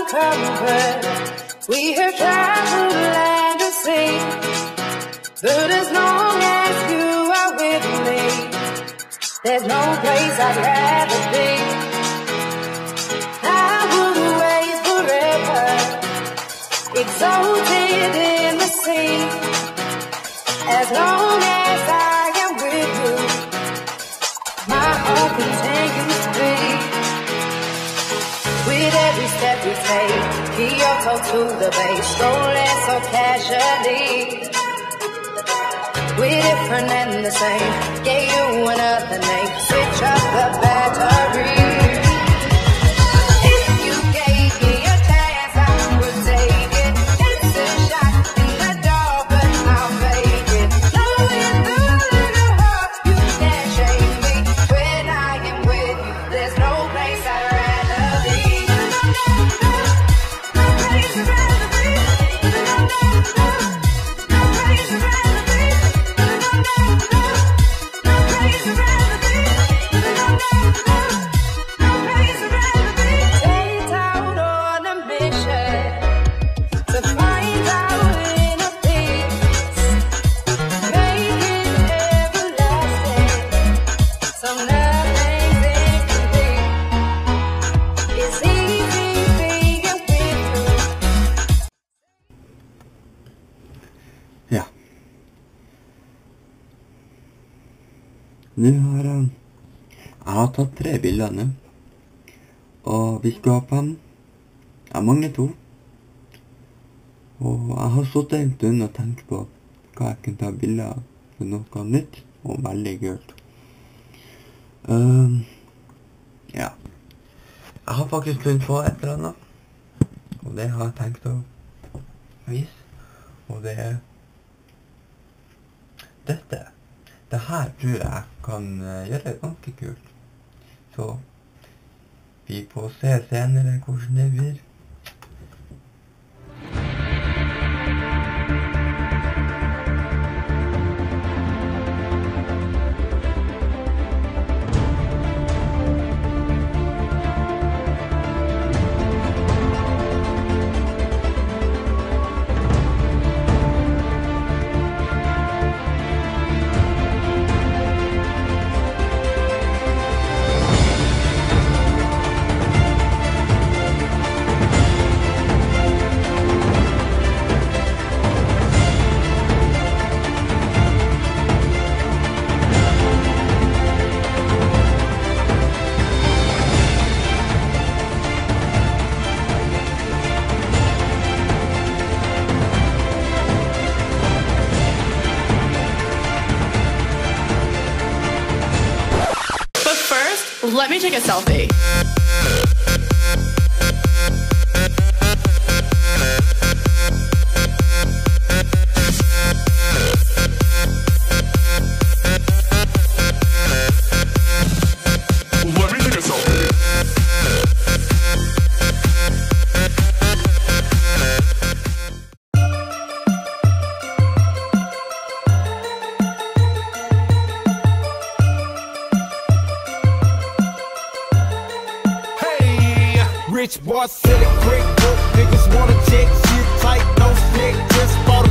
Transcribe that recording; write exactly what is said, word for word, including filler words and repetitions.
comfort. We have traveled land and sea, but as long as you are with me, there's no place I'd rather be. I would wait forever, exalted in the sea, as long as I am with you, my home continues to be. With every step we take, Kyoto to the bay, strolling so casually. We're different and the same, gave you another name, switch up the battery. If you gave me a chance, I would take it. It's a shot in the dark, but I'll make it. Knowing the little heart, you can't shake me. When I am with you, there's no place I'd rather be. No place I'd rather be. No, no, no, no place I'd rather be. Ja. Nå har jeg Jeg har tatt tre bilder nå. Og vi skal ha fem. Jeg mangler to. Og jeg har sittet en stund og tenkt på hva jeg kan ta bilder av for noe nytt og veldig kult. Um, ja. Jeg har faktisk funnet på et eller annet. Og det har jeg tenkt å vise. Og det er dette. Det her tror jeg kan gjøre ganske kult. Så vi får se senere hvordan det blir. Let me take a selfie. Let me take a selfie. Rich boy said it quick, broke niggas wanna check shit tight, no stick, just bought a